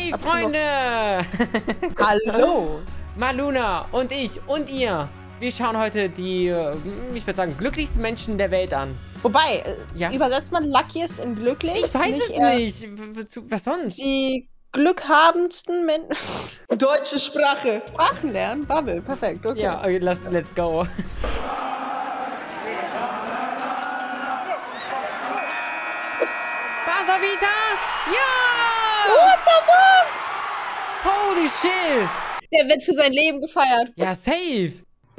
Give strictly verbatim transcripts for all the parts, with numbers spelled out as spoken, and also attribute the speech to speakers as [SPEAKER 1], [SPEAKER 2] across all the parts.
[SPEAKER 1] Hey, Freunde!
[SPEAKER 2] Hallo!
[SPEAKER 1] Maluna und ich und ihr. Wir schauen heute die, ich würde sagen, glücklichsten Menschen der Welt an.
[SPEAKER 2] Wobei,
[SPEAKER 1] Ja?
[SPEAKER 2] übersetzt man luckiest in glücklich?
[SPEAKER 1] Ich weiß
[SPEAKER 2] nicht
[SPEAKER 1] es nicht. Was sonst?
[SPEAKER 2] Die glückhabendsten Menschen. Deutsche Sprache. Sprachen lernen? Bubble. Perfekt. Okay.
[SPEAKER 1] Ja, okay, lass, let's go. Basavita! Ja!
[SPEAKER 2] What the fuck?
[SPEAKER 1] Holy shit!
[SPEAKER 2] Der wird für sein Leben gefeiert.
[SPEAKER 1] Ja, safe!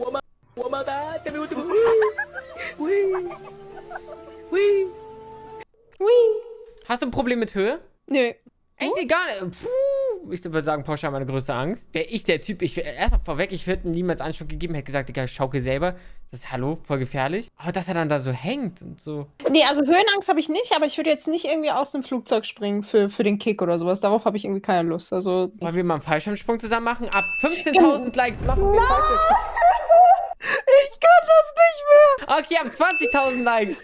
[SPEAKER 1] Hast du ein Problem mit Höhe?
[SPEAKER 2] Nö.
[SPEAKER 1] Echt egal. Puh. Ich würde sagen, pauschal meine größte Angst. Wäre ich der Typ, ich erst mal vorweg, ich hätte niemals Anschluss gegeben, hätte gesagt, Digga, schaukel selber. Das ist, hallo, voll gefährlich. Aber dass er dann da so hängt und so.
[SPEAKER 2] Nee, also Höhenangst habe ich nicht, aber ich würde jetzt nicht irgendwie aus dem Flugzeug springen für, für den Kick oder sowas. Darauf habe ich irgendwie keine Lust. Also.
[SPEAKER 1] Wollen wir mal einen Fallschirmsprung zusammen machen? Ab fünfzehntausend Likes machen wir einen Fallschirmsprung.
[SPEAKER 2] Ich kann das nicht mehr.
[SPEAKER 1] Okay, ab zwanzigtausend Likes.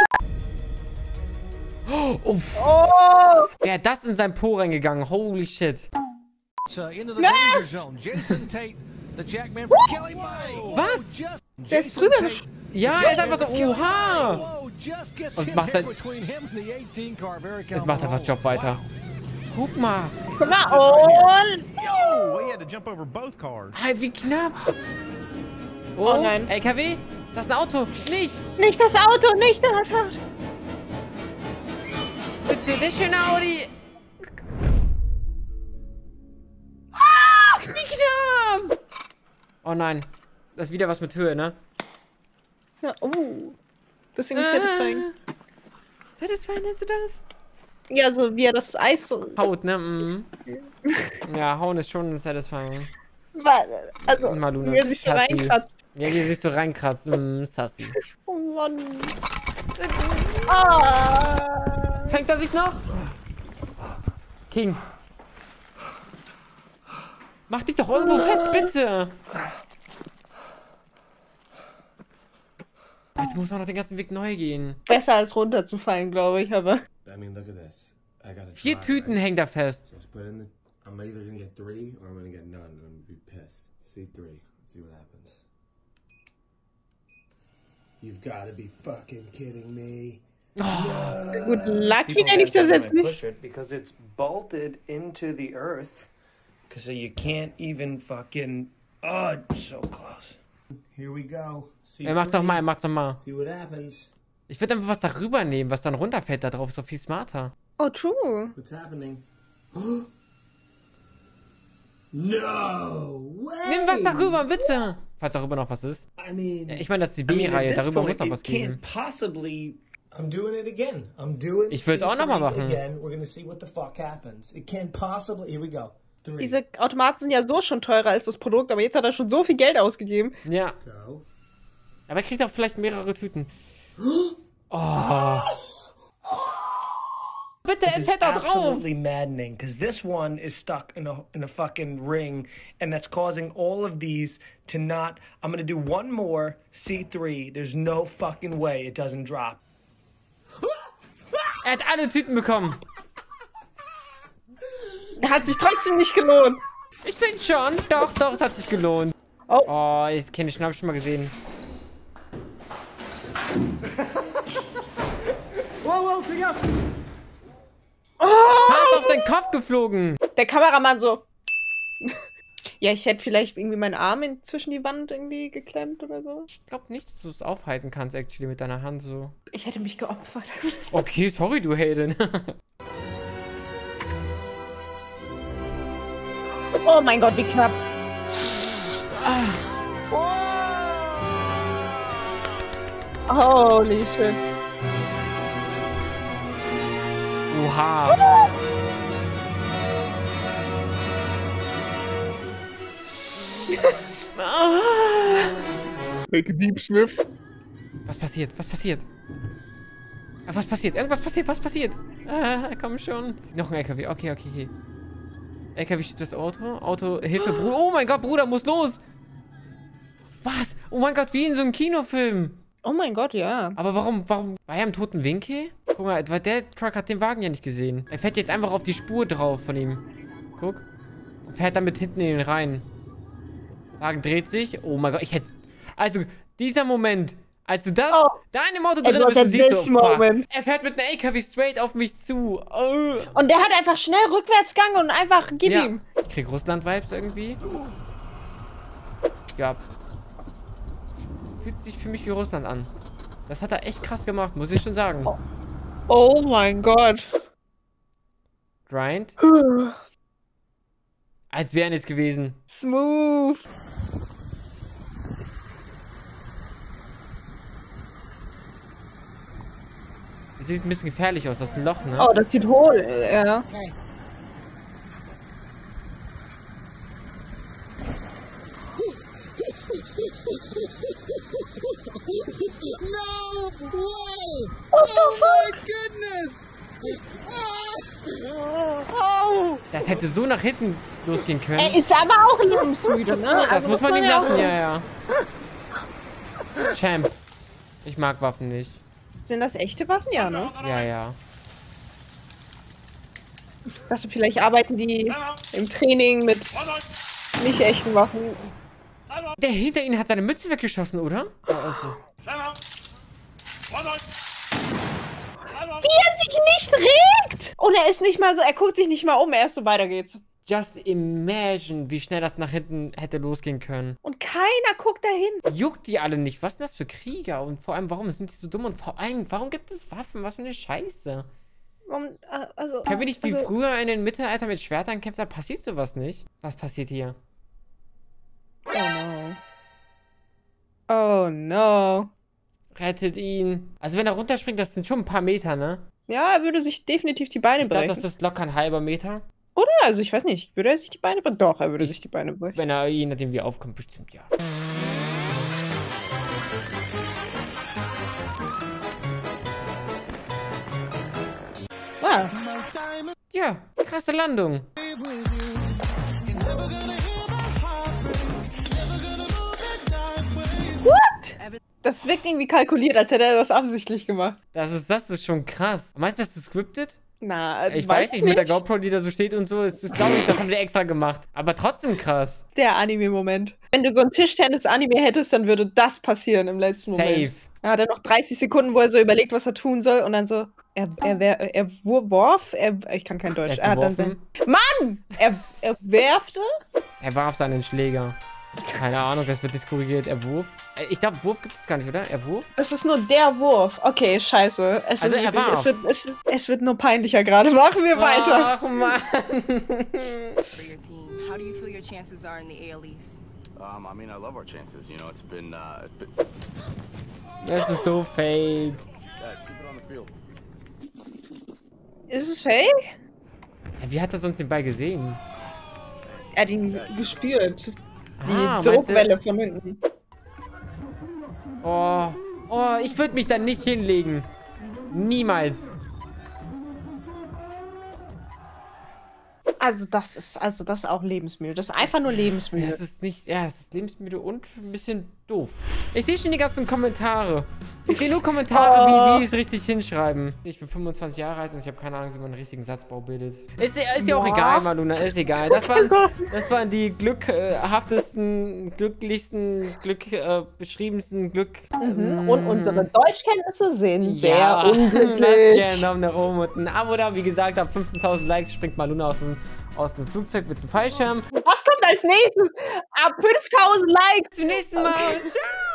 [SPEAKER 1] Oh, uff.
[SPEAKER 2] Oh.
[SPEAKER 1] Wer hat das in sein Po reingegangen? Holy shit.
[SPEAKER 3] So into the danger zone. Jason Tate, the Jackman from Kelly May.
[SPEAKER 1] Was?
[SPEAKER 2] Der ist drüber gesch...
[SPEAKER 1] Ja, er ist einfach so, oha. Und macht sein... Jetzt macht einfach Job weiter. Guck mal.
[SPEAKER 2] Guck mal, und...
[SPEAKER 1] Hey, wie knapp. Oh,
[SPEAKER 2] Oh nein.
[SPEAKER 1] L K W? Das ist ein Auto. Nicht.
[SPEAKER 2] Nicht das Auto, nicht das Auto.
[SPEAKER 1] Bitte, der schöne Audi. Ah, wie knapp. Oh nein. Das ist wieder was mit Höhe, ne?
[SPEAKER 2] Ja, oh. Das ist irgendwie satisfying.
[SPEAKER 1] Satisfying, nennst du das?
[SPEAKER 2] Ja, so wie er das Eis so...
[SPEAKER 1] Haut, ne? Mhm. Ja, hauen ist schon satisfying.
[SPEAKER 2] Also,
[SPEAKER 1] Maluna,
[SPEAKER 2] wie er sich so
[SPEAKER 1] Sassy.
[SPEAKER 2] reinkratzt.
[SPEAKER 1] Ja, wie er sich so reinkratzt. Mm, sassy.
[SPEAKER 2] Oh Mann. Ah.
[SPEAKER 1] Fängt er sich noch? King. Mach dich doch irgendwo fest, bitte. Jetzt muss man noch den ganzen Weg neu gehen.
[SPEAKER 2] Besser als runterzufallen, glaube ich, aber...
[SPEAKER 1] Vier Tüten hängen da fest.
[SPEAKER 4] I'm either gonna get three or I'm gonna get none and I'm gonna be pissed. C three. Let's see what happens. You've gotta be fucking kidding me.
[SPEAKER 1] Oh.
[SPEAKER 2] Gut, lucky nenne ich das jetzt nicht.
[SPEAKER 5] Because it's bolted into the earth. So you can't even fucking... Oh, it's so close.
[SPEAKER 4] Here we go. C
[SPEAKER 1] Er macht's nochmal, er macht's nochmal.
[SPEAKER 4] See what happens.
[SPEAKER 1] Ich würde einfach was darüber nehmen, was dann runterfällt da drauf. Ist doch viel smarter.
[SPEAKER 2] Oh, true.
[SPEAKER 4] What's happening? No way!
[SPEAKER 1] Nimm was darüber, bitte! Falls darüber noch was ist.
[SPEAKER 4] I mean,
[SPEAKER 1] Ja, ich meine, das ist die
[SPEAKER 5] I mean, at
[SPEAKER 1] B-Reihe.
[SPEAKER 5] this
[SPEAKER 1] Darüber muss
[SPEAKER 5] point,
[SPEAKER 1] noch was
[SPEAKER 5] it can't
[SPEAKER 1] geben.
[SPEAKER 5] possibly...
[SPEAKER 4] I'm doing it again. I'm doing
[SPEAKER 1] Ich würde es auch nochmal
[SPEAKER 4] C three
[SPEAKER 1] machen.
[SPEAKER 4] Again. We're gonna see what the fuck happens. It can't possibly. Here we go. Three.
[SPEAKER 2] Diese Automaten sind ja so schon teurer als das Produkt, aber jetzt hat er schon so viel Geld ausgegeben.
[SPEAKER 1] Ja.
[SPEAKER 4] Go.
[SPEAKER 1] Aber er kriegt auch vielleicht mehrere Tüten. Oh. Bitte, es hält da drauf!
[SPEAKER 5] Absolutely maddening, because this one is stuck in a in a fucking ring, and that's causing all of these to not. I'm gonna do one more C three. There's no fucking way it doesn't drop.
[SPEAKER 1] Er hat alle Tüten bekommen.
[SPEAKER 2] Hat sich trotzdem nicht gelohnt.
[SPEAKER 1] Ich finde schon. Doch, doch, es hat sich gelohnt.
[SPEAKER 2] Oh.
[SPEAKER 1] Oh, ich kenne die schon, hab ich schon mal gesehen.
[SPEAKER 4] Whoa, whoa, pick up!
[SPEAKER 1] Er ist auf den Kopf geflogen.
[SPEAKER 2] Der Kameramann so... Ja, ich hätte vielleicht irgendwie meinen Arm in, zwischen die Wand irgendwie geklemmt oder so.
[SPEAKER 1] Ich glaube nicht, dass du es aufhalten kannst, actually, mit deiner Hand so.
[SPEAKER 2] Ich hätte mich geopfert.
[SPEAKER 1] Okay, sorry, du Heldin.
[SPEAKER 2] Oh mein Gott, wie knapp. Holy shit.
[SPEAKER 1] Oha.
[SPEAKER 6] Make a deep sniff.
[SPEAKER 1] Was passiert? Was passiert? Ah, was passiert? Irgendwas passiert, was passiert? Ah, komm schon. Noch ein L K W. Okay, okay, okay. L K W steht das Auto. Auto, Hilfe, Bruder. Oh mein Gott, Bruder, muss los. Was? Oh mein Gott, wie in so einem Kinofilm.
[SPEAKER 2] Oh mein Gott, ja.
[SPEAKER 1] Aber warum, warum? War er im toten Winkel? Guck mal, weil der Truck hat den Wagen ja nicht gesehen. Er fährt jetzt einfach auf die Spur drauf von ihm. Guck. Und fährt damit hinten in den Rhein. Wagen dreht sich. Oh mein Gott, ich hätte... Also, dieser Moment, als du das...
[SPEAKER 2] Oh.
[SPEAKER 1] Da in dem Auto
[SPEAKER 2] It
[SPEAKER 1] drin
[SPEAKER 2] was
[SPEAKER 1] bist, du
[SPEAKER 2] at
[SPEAKER 1] siehst
[SPEAKER 2] this
[SPEAKER 1] so, fuck.
[SPEAKER 2] moment.
[SPEAKER 1] Er fährt mit einem A K W straight auf mich zu. Oh.
[SPEAKER 2] Und der hat einfach schnell Rückwärtsgang und einfach gib
[SPEAKER 1] Ja.
[SPEAKER 2] ihm.
[SPEAKER 1] Ich krieg Russland-Vibes irgendwie. Ja. Fühlt sich für mich wie Russland an. Das hat er echt krass gemacht, muss ich schon sagen.
[SPEAKER 2] Oh, oh mein Gott.
[SPEAKER 1] Grind. Als wären es gewesen.
[SPEAKER 2] Smooth.
[SPEAKER 1] Das sieht ein bisschen gefährlich aus, das ist ein Loch, ne?
[SPEAKER 2] Oh, das sieht hohl, ja. What the fuck?
[SPEAKER 1] Das hätte so nach hinten losgehen können.
[SPEAKER 2] Er ist aber auch lebensmüde, ne?
[SPEAKER 1] das
[SPEAKER 2] Also
[SPEAKER 1] muss man ihm
[SPEAKER 2] ja auch
[SPEAKER 1] lassen,
[SPEAKER 2] so-
[SPEAKER 1] ja, ja. Champ. Ich mag Waffen nicht.
[SPEAKER 2] Sind das echte Waffen? Ja, ne?
[SPEAKER 1] Ja, ja.
[SPEAKER 2] Ich dachte, vielleicht arbeiten die im Training mit nicht echten Waffen.
[SPEAKER 1] Der hinter ihnen hat seine Mütze weggeschossen, oder? Oh, okay.
[SPEAKER 2] Wie er sich nicht regt! Und er ist nicht mal so, er guckt sich nicht mal um, er ist so, weiter geht's.
[SPEAKER 1] Just imagine, wie schnell das nach hinten hätte losgehen können.
[SPEAKER 2] Und keiner guckt dahin.
[SPEAKER 1] Juckt die alle nicht. Was sind das für Krieger? Und vor allem, warum sind die so dumm? Und vor allem, warum gibt es Waffen? Was für eine Scheiße.
[SPEAKER 2] Warum, äh, also,
[SPEAKER 1] Können wir nicht wie
[SPEAKER 2] also,
[SPEAKER 1] früher in den Mittelalter mit Schwertern kämpfen? Da passiert sowas nicht. Was passiert hier?
[SPEAKER 2] Oh no. Oh no.
[SPEAKER 1] Rettet ihn. Also wenn er runterspringt, das sind schon ein paar Meter, ne?
[SPEAKER 2] Ja, er würde sich definitiv die Beine
[SPEAKER 1] Ich glaube,
[SPEAKER 2] brechen.
[SPEAKER 1] das ist locker ein halber Meter.
[SPEAKER 2] Oder? Also ich weiß nicht. Würde er sich die Beine brechen? Doch, er würde sich die Beine brechen.
[SPEAKER 1] Wenn er, je nachdem wie er aufkommt, bestimmt, ja.
[SPEAKER 2] Ah,
[SPEAKER 1] Ja, krasse Landung.
[SPEAKER 2] what? Das wirkt irgendwie kalkuliert, als hätte er das absichtlich gemacht.
[SPEAKER 1] Das ist, das ist schon krass. Meinst du, das ist scripted?
[SPEAKER 2] Na,
[SPEAKER 1] Ich
[SPEAKER 2] weiß,
[SPEAKER 1] weiß nicht, mit der GoPro, die da so steht und so. Das glaube ich, das haben sie extra gemacht. Aber trotzdem krass.
[SPEAKER 2] Der Anime-Moment. Wenn du so ein Tischtennis-Anime hättest, dann würde das passieren im letzten Moment.
[SPEAKER 1] Safe.
[SPEAKER 2] Er hat dann noch dreißig Sekunden, wo er so überlegt, was er tun soll und dann so, er, er, er, er warf, er, ich kann kein Deutsch,
[SPEAKER 1] Er
[SPEAKER 2] er
[SPEAKER 1] hat
[SPEAKER 2] hat dann sein,
[SPEAKER 1] geworfen.
[SPEAKER 2] Mann! Er, er werfte?
[SPEAKER 1] Er warf seinen Schläger. Keine Ahnung, das wird diskorrigiert. Er wurf. Äh, Ich glaube, Wurf gibt es gar nicht, oder? Er wurf?
[SPEAKER 2] Das ist nur der Wurf. Okay, scheiße. Es
[SPEAKER 1] Also
[SPEAKER 2] ist
[SPEAKER 1] er
[SPEAKER 2] wirklich,
[SPEAKER 1] warf.
[SPEAKER 2] es, wird, es, es wird nur peinlicher gerade. Machen wir weiter.
[SPEAKER 1] Ach, Mann.
[SPEAKER 7] For your team, how do you feel your chances are in the A L East?
[SPEAKER 8] Um, I mean, I love our chances. You know, it's been, uh, it's been...
[SPEAKER 1] Das ist so fake.
[SPEAKER 8] Dad, keep it on the field.
[SPEAKER 2] Ist es fake?
[SPEAKER 1] Ja, wie hat er sonst den Ball gesehen?
[SPEAKER 2] Er hat ihn gespürt. Die
[SPEAKER 1] Ah,
[SPEAKER 2] Sogwelle von hinten.
[SPEAKER 1] Oh, oh, ich würde mich da nicht hinlegen. Niemals.
[SPEAKER 2] Also das ist, also das ist auch lebensmüde. Das ist einfach nur lebensmüde.
[SPEAKER 1] Das ist nicht, ja, es ist lebensmüde und ein bisschen doof. Ich sehe schon die ganzen Kommentare. Ich sehe nur Kommentare,
[SPEAKER 2] Oh.
[SPEAKER 1] wie die es richtig hinschreiben. Ich bin fünfundzwanzig Jahre alt und ich habe keine Ahnung, wie man einen richtigen Satzbau bildet. Ist, ist ja auch
[SPEAKER 2] Ja.
[SPEAKER 1] egal, Maluna, ist egal. Das waren, das waren die glückhaftesten, glücklichsten, glück, äh, beschriebensten Glück...
[SPEAKER 2] Mhm. Und unsere Deutschkenntnisse sind sehr
[SPEAKER 1] Ja, lasst
[SPEAKER 2] unglücklich.
[SPEAKER 1] gerne einen Daumen nach oben und ein Abo da. Wie gesagt, ab fünfzehntausend Likes springt Maluna aus dem, aus dem Flugzeug mit dem Fallschirm.
[SPEAKER 2] Was kommt als nächstes? Ab fünftausend Likes.
[SPEAKER 1] Bis zum nächsten Mal. Ciao.